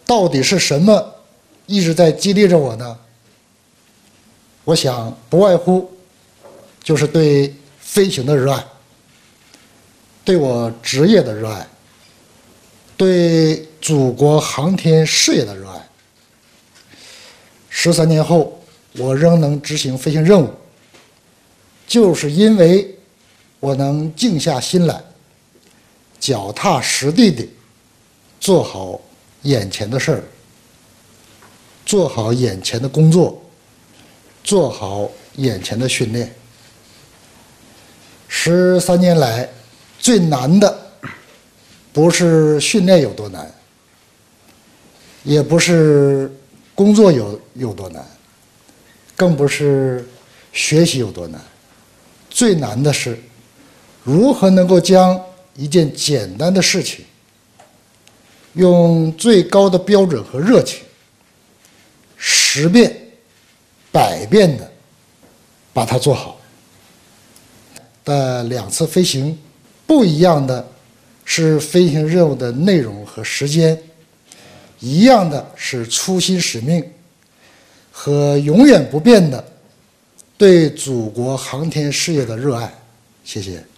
到底是什么一直在激励着我呢？我想不外乎就是对飞行的热爱，对我职业的热爱，对祖国航天事业的热爱。13年后，我仍能执行飞行任务，就是因为我能静下心来，脚踏实地地做好眼前的事儿，做好眼前的工作，做好眼前的训练。13年来，最难的不是训练有多难，也不是工作有多难，更不是学习有多难。最难的是如何能够将一件简单的事情用最高的标准和热情10遍、100遍的把它做好。但2次飞行不一样的是飞行任务的内容和时间，一样的是初心使命和永远不变的对祖国航天事业的热爱。谢谢。